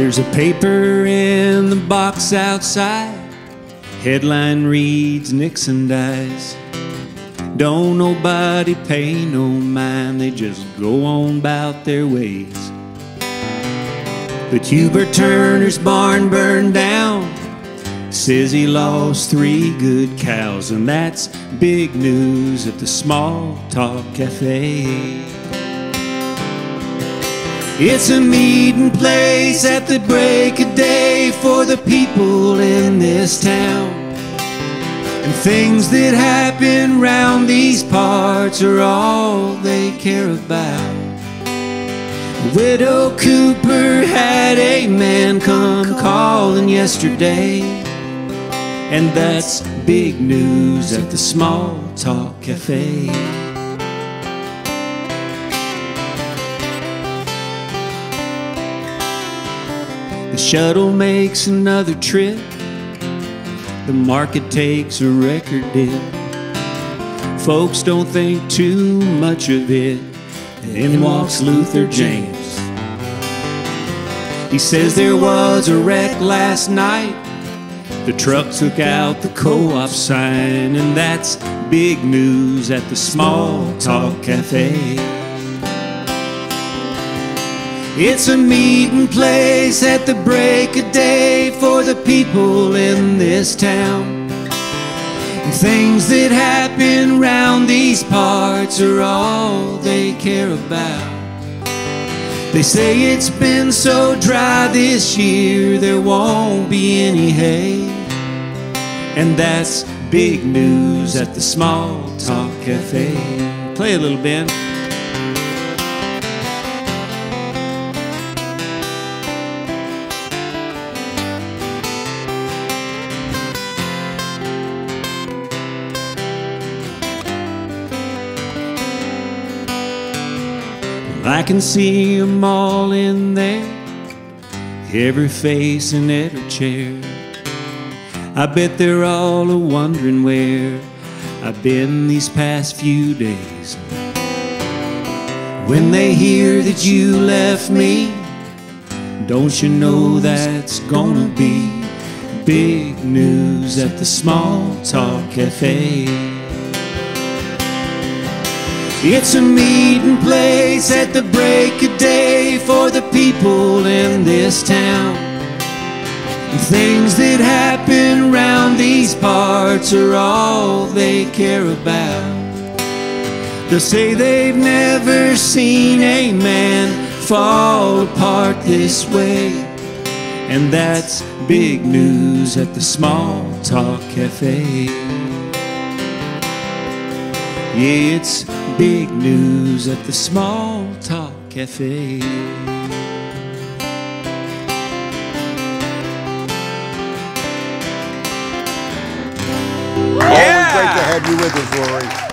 There's a paper in the box outside. Headline reads, Nixon dies. Don't nobody pay no mind, they just go on about their ways. But Hubert Turner's barn burned down. Says he lost 3 good cows, and that's big news at the Small Talk Cafe. It's a meeting place at the break of day for the people in this town. And things that happen round these parts are all they care about. Widow Cooper had a man come calling yesterday, and that's big news at the Small Talk Cafe. The shuttle makes another trip. The market takes a record dip. Folks don't think too much of it. And in walks Luther James. He says there was a wreck last night. The truck took out the co-op sign, and that's big news at the Small Talk Cafe. It's a meeting place at the break of day for the people in this town. And things that happen round these parts are all they care about. They say it's been so dry this year there won't be any hay, and that's big news at the Small Talk Cafe. Play a little bit. I can see them all in there, every face in every chair. I bet they're all a-wondering where I've been these past few days. When they hear that you left me, don't you know that's gonna be big news at the Small Talk Cafe. It's a meeting place at the break of day for the people in this town. And things that happen round these parts are all they care about. They'll say they've never seen a man fall apart this way, and that's big news at the Small Talk Cafe. Yeah, it's big news at the Small Talk Cafe. Always great to have you with us, Rory.